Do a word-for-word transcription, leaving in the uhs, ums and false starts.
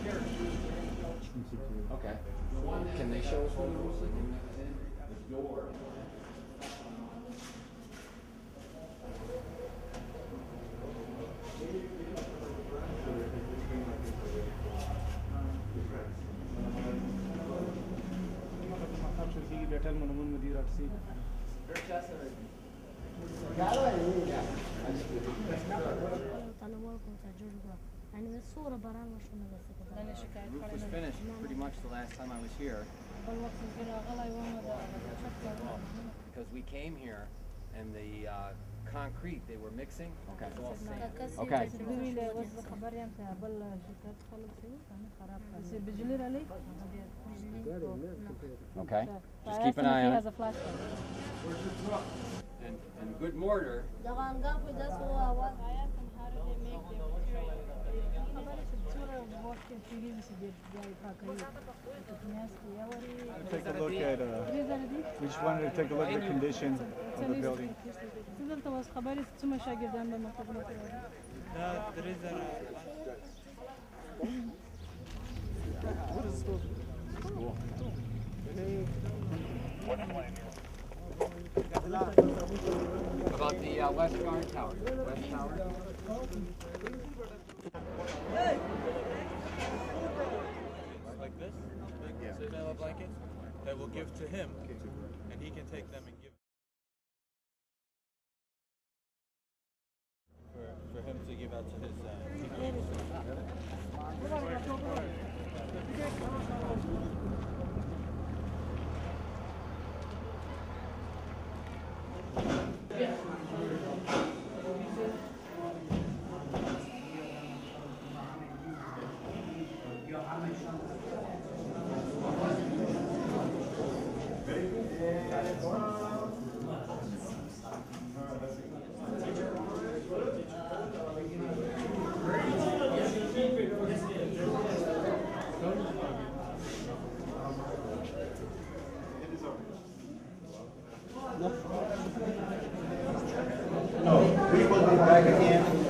Okay. Can they show us what it looks like? The door. The roof was finished pretty much the last time I was here. Because we came here and the uh, concrete they were mixing. Okay. Okay. Okay. Just keep an eye on it. And, and good mortar. Take a look at, uh, we just wanted to take a look at the condition of the building. What is this supposed to be? Cool. About the uh, West Guard Tower. West Tower. Like this, big vanilla blankets that we'll give to him, and he can take them and give for for him to give out to his uh, teammates. No, we will be back again.